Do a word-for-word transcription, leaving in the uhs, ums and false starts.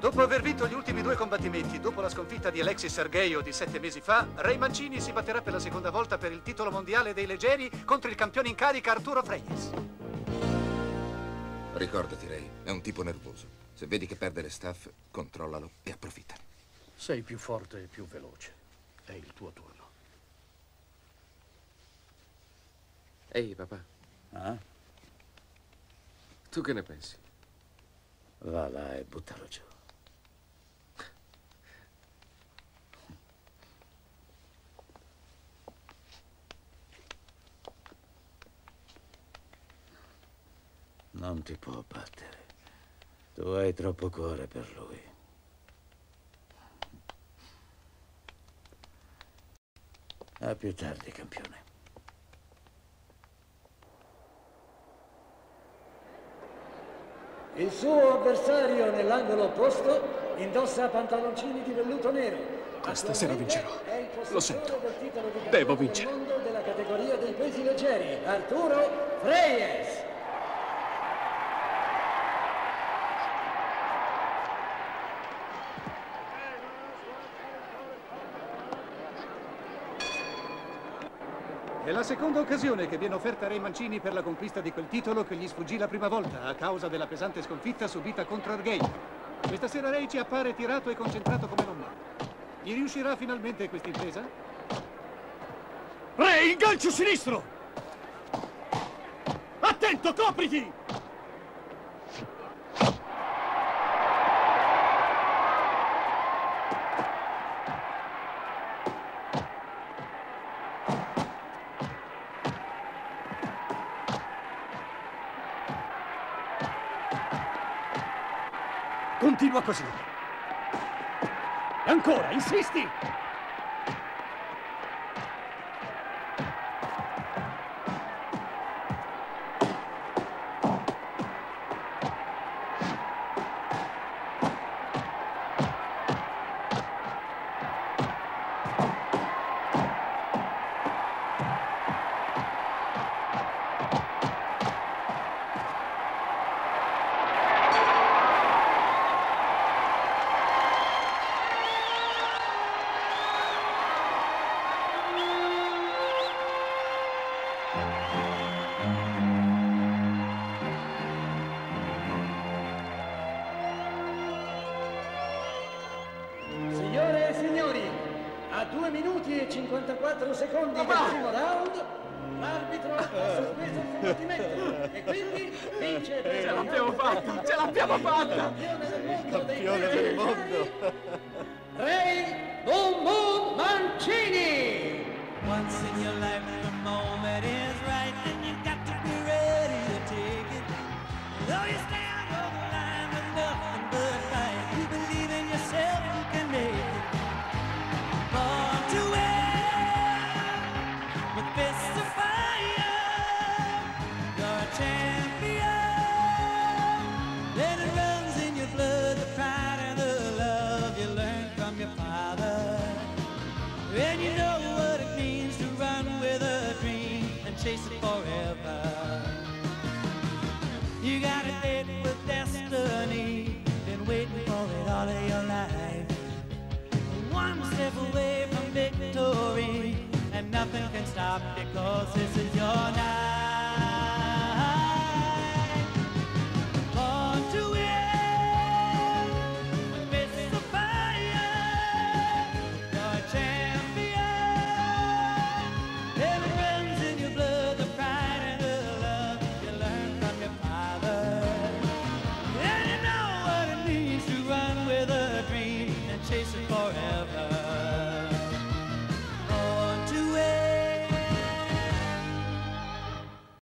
Dopo aver vinto gli ultimi due combattimenti, dopo la sconfitta di Alexis Sergeio di sette mesi fa, Ray Mancini si batterà per la seconda volta per il titolo mondiale dei leggeri contro il campione in carica Arturo Freyes. Ricordati, Ray, è un tipo nervoso. Se vedi che perde le staff, controllalo e approfittane. Sei più forte e più veloce. È il tuo turno. Ehi, papà. Ah? Tu che ne pensi? Va là e buttalo giù. Non ti può battere. Tu hai troppo cuore per lui. A più tardi, campione. Il suo avversario nell'angolo opposto indossa pantaloncini di velluto nero. Questa sera vincerò. Lo sento. Del titolo di Devo campione vincere. del mondo della categoria dei pesi leggeri, Arturo Freyes. È la seconda occasione che viene offerta a Ray Mancini per la conquista di quel titolo che gli sfuggì la prima volta a causa della pesante sconfitta subita contro Argeio. Questa sera Ray ci appare tirato e concentrato come non mai. Gli riuscirà finalmente questa impresa? Ray, il gancio sinistro! Attento, copriti! Continua così. E ancora, insisti! Signore e signori, a due minuti e cinquantaquattro secondi del primo round, l'arbitro ha sospeso il combattimento e quindi vince per Ce l'abbiamo fatta! Ce l'abbiamo fatta! campione del mondo Ray Boom Boom Mancini. Once in your life, the moment is right, and you got to be ready to take it. Though you stand on the line with nothing but fight, you believe in yourself, you can make it. Born to win, with fists of fire, you're a champion. Then it runs in your blood, the pride and the love you learned from your father. And you know what it means to run with a dream and chase it forever. You got a date with destiny, been waiting for it all of your life. One step away from victory, and nothing can stop because this is your night.